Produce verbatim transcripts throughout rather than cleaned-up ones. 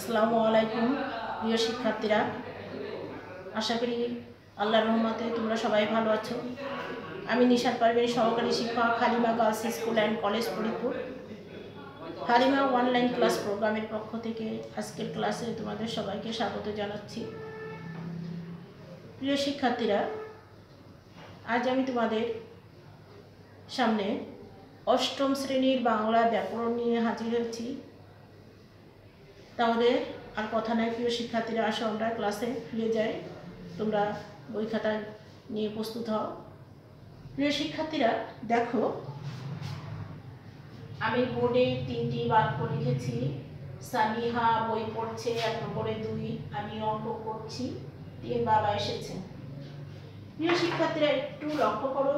আসসালামু আলাইকুম প্রিয় শিক্ষার্থীরা, আশা করি আল্লাহর রহমতে তোমরা সবাই ভালো আছো। আমি নিশাত পারভীন, সহকারী শিক্ষক, Halima girls school and college Faridpur. Halima online class প্রোগ্রামের পক্ষ থেকে আজকের ক্লাসে তোমাদের সবাইকে স্বাগত জানাচ্ছি। প্রিয় শিক্ষার্থীরা, আজ আমি তোমাদের সামনে অষ্টম শ্রেণীর বাংলা ব্যাকরণ নিয়ে হাজির হয়েছি। তাহলে আর কথা নয় প্রিয় শিক্ষার্থীরা, আসো আমরা ক্লাসে ফিরে যাই। তোমরা বই খাতা নিয়ে প্রস্তুত হও। প্রিয় শিক্ষার্থীরা, দেখো আমি বোর্ডে তিনটি বাক্য লিখেছি। সামিহা বই পড়ছে, এক নম্বরে দুই। আমি অঙ্ক করছি, তিন বাবা এসেছে। প্রিয় শিক্ষার্থীরা, একটু লক্ষ্য করো,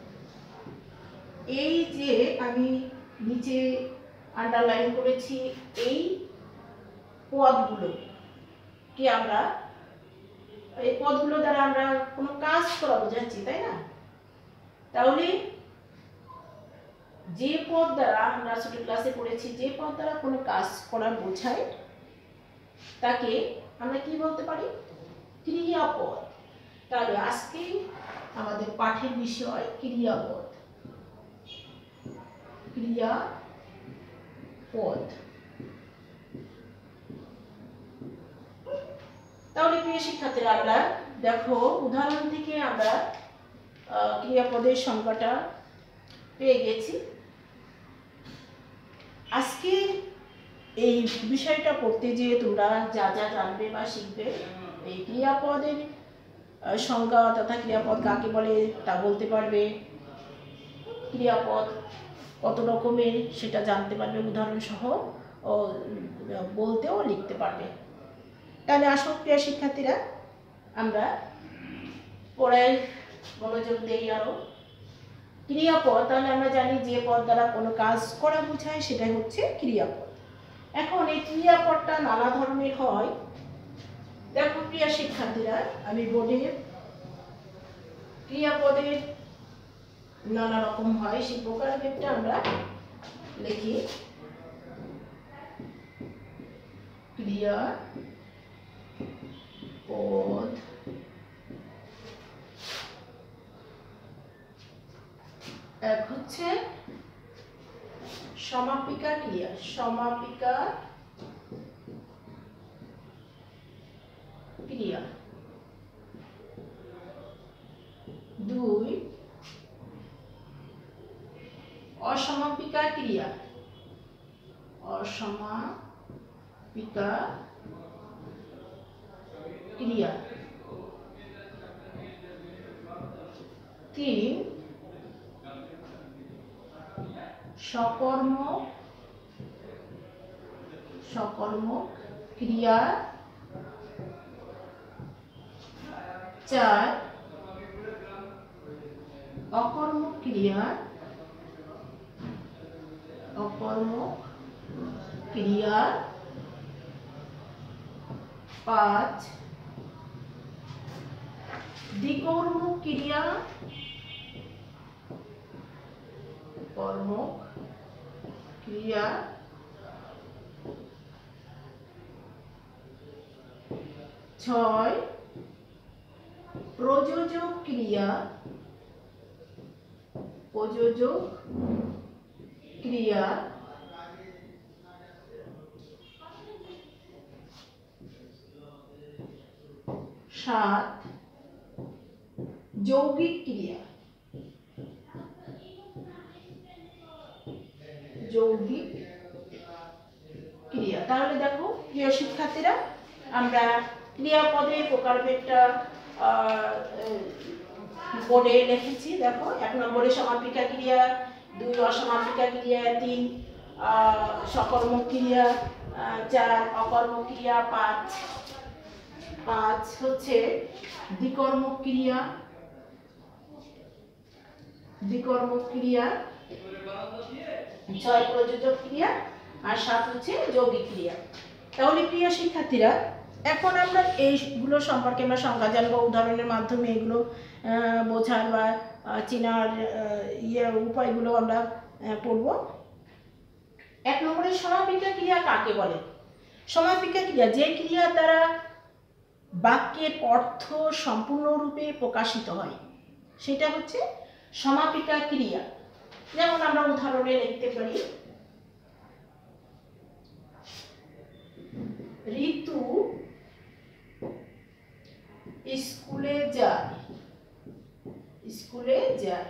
এই যে আমি নিচে আন্ডারলাইন করেছি এই পদগুলো কি আমরা এই পদগুলো দ্বারা আমরা কোনো কাজ করা বোঝাচ্ছি, তাই না? তাহলে যে পদ দ্বারা আমরা ছোট ক্লাসে পড়েছি, যে পদ দ্বারা কোনো কাজ করা বোঝায় তাকে আমরা কি বলতে পারি? ক্রিয়াপদ। তাহলে আজকে আমাদের পাঠের বিষয় ক্রিয়াপদ। ক্রিয়াপদ। তাহলে প্রিয় শিক্ষার্থীরা, আমরা দেখো উদাহরণ থেকে আমরা ক্রিয়াপদের সংজ্ঞাটা পেয়ে গেছি। আজকে এই বিষয়টা পড়তে যেয়ে তোমরা যা যা জানবে বা শিখবে, এই ক্রিয়াপদের সংজ্ঞা তথা ক্রিয়াপদ কাকে বলে তা বলতে পারবে, ক্রিয়াপদ কত রকমের সেটা জানতে পারবে, উদাহরণ সহ ও বলতেও লিখতে পারবে। তাহলে আসো প্রিয় শিক্ষার্থীরা, আমরা পড়ায় মনোযোগ দেই আরো। ক্রিয়াপদ, তাহলে আমরা জানি যে পদ দ্বারা কোনো কাজ করা বোঝায় সেটাই হচ্ছে ক্রিয়াপদ। এখন এই ক্রিয়াপদটা নানা ধরনের হয়। দেখো প্রিয় শিক্ষার্থীরা, আমি বোর্ডে ক্রিয়াপদের নানা রকম হয় সেই প্রকারভেদটা আমরা লিখি। ক্রিয়া পদ এক হচ্ছে সমাপিকা ক্রিয়া। সমাপিকা ক্রিয়া। দুই অসমাপিকা ক্রিয়া। অসমাপিকা ক্রিয়া। তিন সকর্মক সকর্মক ক্রিয়া। চার অকর্মক ক্রিয়া। অকর্মক ক্রিয়া। পাঁচ দ্বিকর্মক ক্রিয়া। কর্মক ক্রিয়া। ছয় প্রযোজক ক্রিয়া। প্রযোজক ক্রিয়া। সাত যৌগিক ক্রিয়া। যৌগিক ক্রিয়া। তাহলে দেখো প্রিয় শিক্ষার্থীরা, আমরা ক্রিয়াপদের প্রকারভেদটা বোর্ডে লিখেছি। দেখো এক নম্বরে সমাপিকা ক্রিয়া, দুই অসমাপিকা ক্রিয়া, তিন সকর্মক ক্রিয়া, চার অকর্মক ক্রিয়া, পাঁচ পাঁচ হচ্ছে দ্বিকর্মক ক্রিয়া। দ্বিকর্মক ক্রিয়া। ছয় প্রযোজক ক্রিয়া, আর সাত হচ্ছে যৌগিক ক্রিয়া। তাহলে প্রিয় শিক্ষার্থীরা, এখন আমরা এইগুলো সম্পর্কে আমরা সংজ্ঞা জানবো, উদাহরণের মাধ্যমে এগুলো বোঝার বা চেনার ইয়ে উপায়গুলো আমরা পড়ব। এক নম্বরে সমাপিকা ক্রিয়া কাকে বলে? সমাপিকা ক্রিয়া যে ক্রিয়ার দ্বারা বাক্যের অর্থ সম্পূর্ণরূপে প্রকাশিত হয় সেটা হচ্ছে সমাপিকা ক্রিয়া। যেমন আমরা উদাহরণে লিখতে পারি, ঋতু স্কুলে যায়, স্কুলে যায়।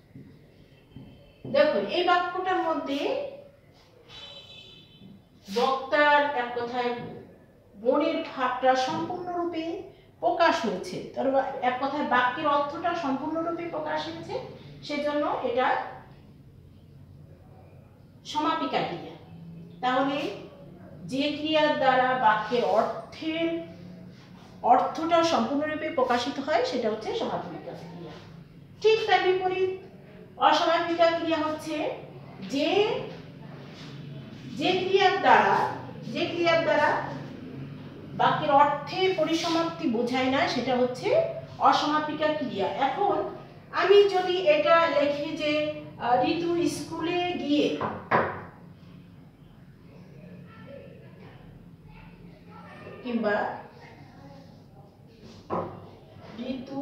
দেখো এই বাক্যটার মধ্যে বক্তার এক কথায় মনের ভাবটা সম্পূর্ণরূপে প্রকাশ হয়েছে, তার এক কথায় বাক্যের অর্থটা সম্পূর্ণরূপে প্রকাশ হয়েছে, সেজন্য এটা সমাপিকা ক্রিয়া। তাহলে যে ক্রিয়ার দ্বারা বাক্যের অর্থের অর্থটা সম্পূর্ণরূপে প্রকাশিত হয় সেটা হচ্ছে সমাপিকা ক্রিয়া। ঠিক তার বিপরীত অসমাপিকা ক্রিয়া হচ্ছে যে যে ক্রিয়ার দ্বারা যে ক্রিয়ার দ্বারা বাক্যের অর্থের পরিসমাপ্তি বোঝায় না সেটা হচ্ছে অসমাপিকা ক্রিয়া। এখন আমি যদি এটা লিখি যে ঋতু স্কুলে গিয়ে, কিংবা ঋতু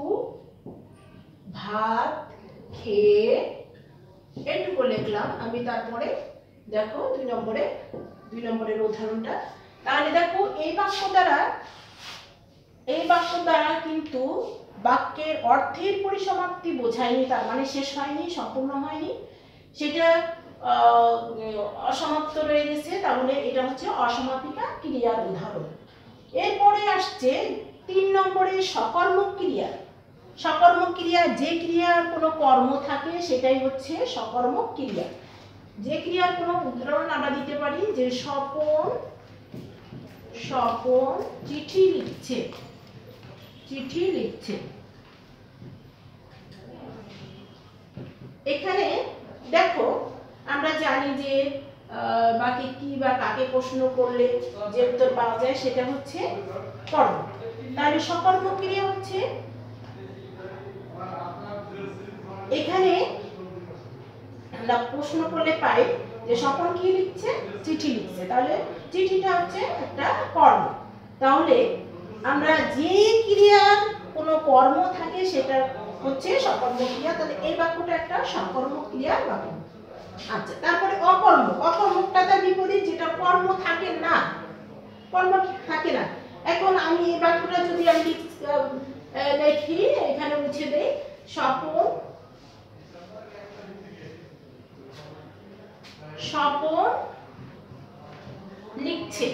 ভাত খেয়ে, এটুকু লিখলাম আমি। তারপরে দেখো দুই নম্বরে দুই নম্বরের উদাহরণটা, তাহলে দেখো এই বাক্য দ্বারা এই বাক্য দ্বারা কিন্তু বাক্যের অর্থের পরিসমাপ্তি বোঝায়নি, তার মানে শেষ হয়নি, সম্পূর্ণ হয়নি, সেটা অসমাপ্ত রয়ে গেছে। তাহলে এটা হচ্ছে অসমাপিকা ক্রিয়ার উদাহরণ। এরপরে আসছে তিন নম্বরে সকর্মক ক্রিয়া। সকর্মক ক্রিয়া যে ক্রিয়ার কোনো কর্ম থাকে সেটাই হচ্ছে সকর্মক ক্রিয়া। যে ক্রিয়ার কোনো উদাহরণ আমরা দিতে পারি যে স্বপন স্বপন চিঠি লিখছে, চিঠি লিখছে। এখানে দেখো আমরা জানি যে বাকি কি বা কাকে প্রশ্ন করলে যে উত্তর পাওয়া যায় সেটা হচ্ছে কর্ম। তাহলে সকর্মক ক্রিয়া হচ্ছে এখানে আমরা প্রশ্ন করলে পাই যে স্বপন কি লিখছে, চিঠি লিখছে, তাহলে চিঠিটা হচ্ছে একটা কর্ম। তাহলে আমরা যে ক্রিয়ার কোনো কর্ম থাকে সেটা হচ্ছে সকর্মক ক্রিয়া। তাহলে এই বাক্যটা একটা সকর্মক ক্রিয়ার বাক্য। আচ্ছা, তারপরে অকর্ম। অকর্মকটা তার বিপরীত, যেটা কর্ম থাকে না, কর্ম থাকে না। এখন আমি এই বাক্যটা যদি আমি লিখি, এখানে মুছে দেই, স্বপন স্বপন লিখছে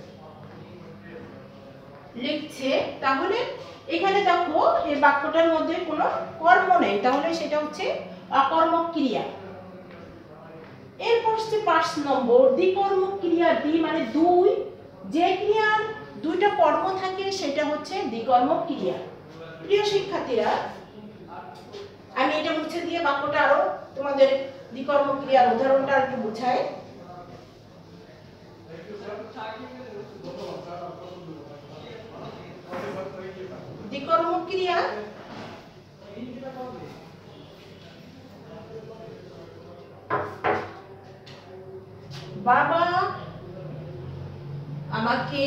লিখছে তাহলে এখানে দেখো এই বাক্যটার মধ্যে কোনো কর্ম নেই, তাহলে সেটা হচ্ছে অকর্মক ক্রিয়া। এরপর হচ্ছে পাঁচ নম্বর দ্বিকর্মক ক্রিয়া। দ্বি মানে দুই, যে ক্রিয়ার দুইটা কর্ম থাকে সেটা হচ্ছে দ্বিকর্মক ক্রিয়া। প্রিয় শিক্ষার্থীরা, আমি এটা মুছে দিয়ে বাক্যটা আরো তোমাদের দ্বিকর্মক ক্রিয়ার উদাহরণটা একটু বুঝাই। দ্বিকর্মক ক্রিয়া বাবা আমাকে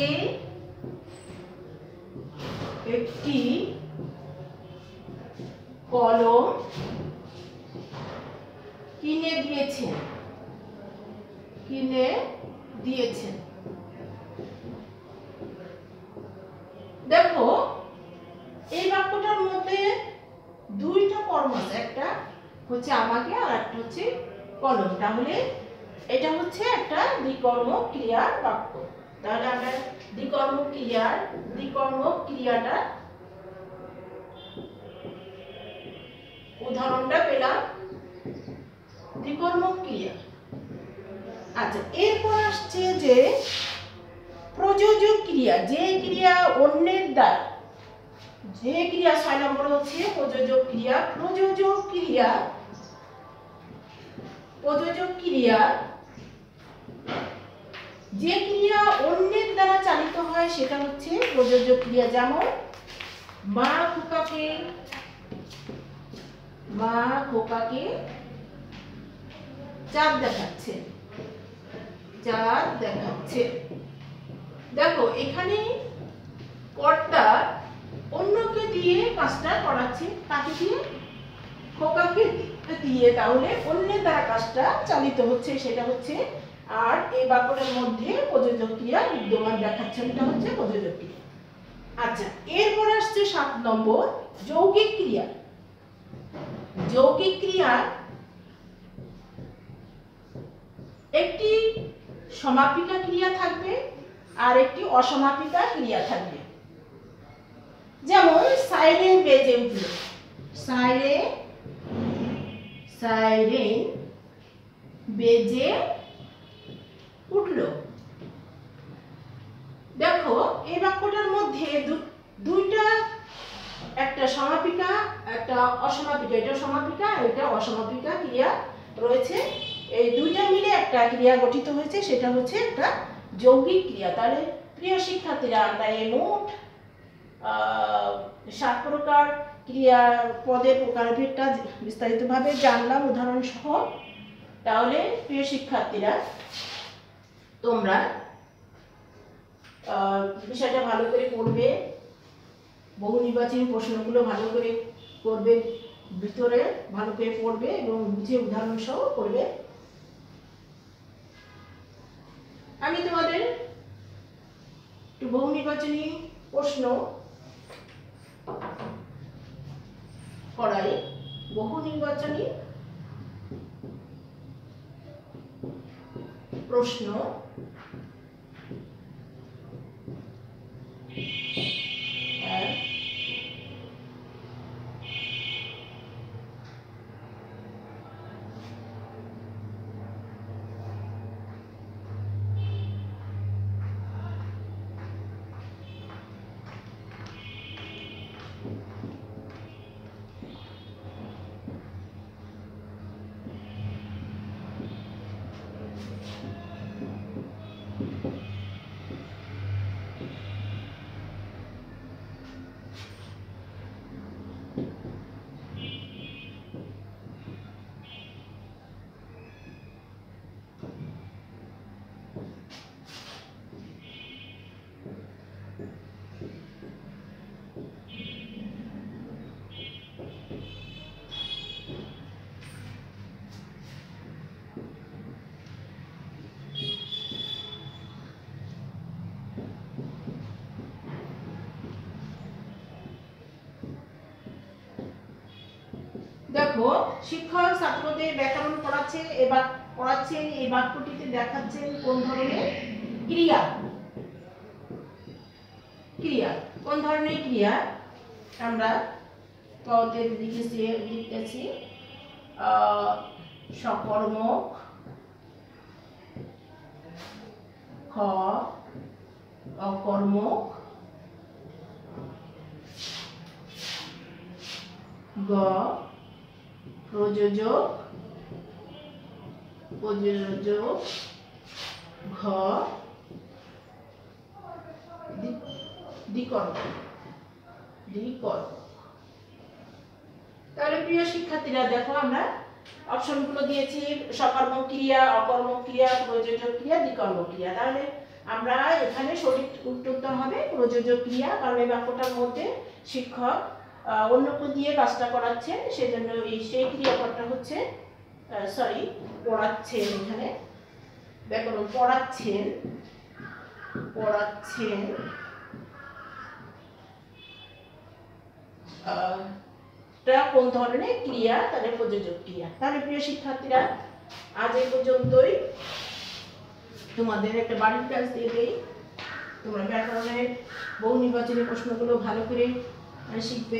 একটি কলম কিনে দিয়েছেন কিনে দিয়েছেন দেখো এই বাক্যটার মধ্যে দুইটা কর্ম আছে, একটা হচ্ছে আমাকে আর একটা হচ্ছে কলম। তাহলে এটা হচ্ছে একটা দ্বিকর্মক ক্রিয়ার বাক্য। তাহলে আমরা দ্বিকর্মক ক্রিয়ার দ্বিকর্মক ক্রিয়াটা উদাহরণটা পেলাম, দ্বিকর্মক ক্রিয়া। আচ্ছা, এরপর আসছে যে প্রযোজক ক্রিয়া। যে ক্রিয়া অন্যের দ্বারা, যে ক্রিয়া ছয় নম্বর হচ্ছে প্রযোজক ক্রিয়া। প্রযোজক ক্রিয়া প্রযোজক ক্রিয়া যে ক্রিয়া অন্যের দ্বারা চালিত হয় সেটা হচ্ছে প্রযোজক ক্রিয়া। যেমন মা খোকাকে মা খোকাকে চাঁদ দেখাচ্ছে চাঁদ দেখাচ্ছে দেখো এখানে কর্তা অন্যকে দিয়ে কাজটা করাচ্ছে, কাকে দিয়ে? খোকাকে দিয়ে। তাহলে অন্যের দ্বারা কাজটা চালিত হচ্ছে, সেটা হচ্ছে। আর এই বাক্যটার মধ্যে প্রযোজক ক্রিয়া বিদ্যমান দেখাচ্ছে, এটা হচ্ছে প্রযোজক ক্রিয়া। আচ্ছা, এরপর আসছে সাত নম্বর যৌগিক ক্রিয়া। যৌগিক ক্রিয়া একটি সমাপিকা ক্রিয়া থাকবে আর একটি অসমাপিকা ক্রিয়া থাকবে। যেমন সাইরেন বেজে উঠল, সাইরেন সাইরেন বেজে উঠল। দেখো এই বাক্যটার মধ্যে দুইটা, একটা সমাপিকা একটা অসমাপিকা, এটা সমাপিকা এটা অসমাপিকা ক্রিয়া রয়েছে। এই দুইটা মিলে একটা ক্রিয়া গঠিত হয়েছে, সেটা হচ্ছে একটা যৌগিক ক্রিয়া। তাহলে প্রিয় শিক্ষার্থীরা, আমরা এই মোট সাত প্রকার ক্রিয়া পদের প্রকারভেদটা বিস্তারিতভাবে জানলাম উদাহরণ সহ। তাহলে প্রিয় শিক্ষার্থীরা, তোমরা বিষয়টা ভালো করে পড়বে, বহু নির্বাচনী প্রশ্নগুলো ভালো করে করবে, ভিতরে ভালো করে পড়বে এবং বুঝে উদাহরণ সহ পড়বে। আমি তোমাদের একটু বহু নির্বাচনী প্রশ্ন করাই। বহু নির্বাচনী প্রশ্ন দেখো, শিক্ষক ছাত্রদের ব্যাকরণ পড়াচ্ছে, এবার পড়াচ্ছেন, এই বাক্যটিতে দেখাচ্ছেন কোন ধরনের ক্রিয়া। ক্রিয়া কোন ধরনের ক্রিয়া আমরা পদে লিখেছি লিখতেছি সকর্মক, খ অকর্মক, গ প্রযোজক প্রযোজক, ঘ দ্বিকর্মক দ্বিকর্মক। তাহলে প্রিয় শিক্ষার্থীরা, দেখো আমরা অপশনগুলো দিয়েছি, সকর্মক ক্রিয়া, অকর্মক ক্রিয়া, প্রযোজক ক্রিয়া, দ্বিকর্মক ক্রিয়া। তাহলে আমরা এখানে সঠিক উত্তরটা হবে প্রযোজক ক্রিয়া, কারণ এই বাক্যটার মধ্যে শিক্ষক অন্যকে দিয়ে কাজটা করাচ্ছেন, সেজন্য এই সেই ক্রিয়াপদটা হচ্ছে, সরি পড়াচ্ছেন, এখানে ব্যাকরণ পড়াচ্ছেন পড়াচ্ছেন কোন ধরনের ক্রিয়া, তাহলে প্রযোজক ক্রিয়া। তাহলে প্রিয় শিক্ষার্থীরা, আজ এই পর্যন্তই। তোমাদের একটা বাড়ির কাজ দিয়ে দেই, তোমরা ব্যাকরণের বহু নির্বাচনী প্রশ্নগুলো ভালো করে শিখবে।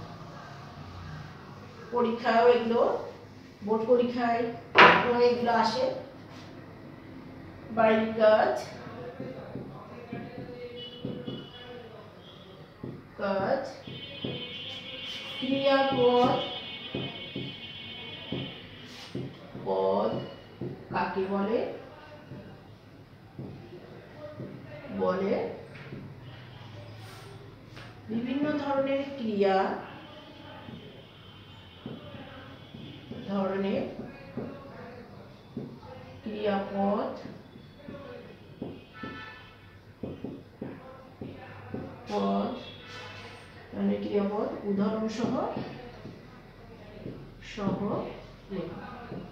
পরীক্ষাও এগুলো, বোর্ড পরীক্ষায় এগুলো আসে। বাড়ির কাজ কাজ ক্রিয়াপদ পদ কাকে বলে বলে বিভিন্ন ধরনের ক্রিয়া ধরনের ক্রিয়াপদ পদ মানে ক্রিয়াপদ উদাহরণ সহ সহ লেখো।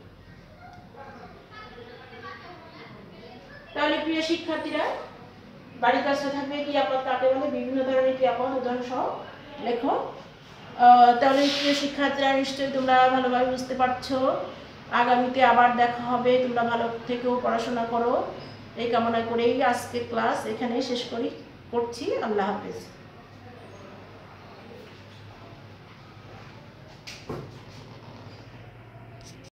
তাহলে প্রিয় শিক্ষার্থীরা, বাড়ির কাজটা থাকবে ক্রিয়াপদ কাকে বলে, বিভিন্ন ধরনের ক্রিয়াপদ উদাহরণ সহ লেখো। তাহলে প্রিয় শিক্ষার্থীরা, নিশ্চয়ই তোমরা ভালোভাবে বুঝতে পারছো। আগামীতে আবার দেখা হবে, তোমরা ভালো থেকেও পড়াশোনা করো এই কামনা করেই আজকের ক্লাস এখানেই শেষ করি করছি। আল্লাহ হাফেজ।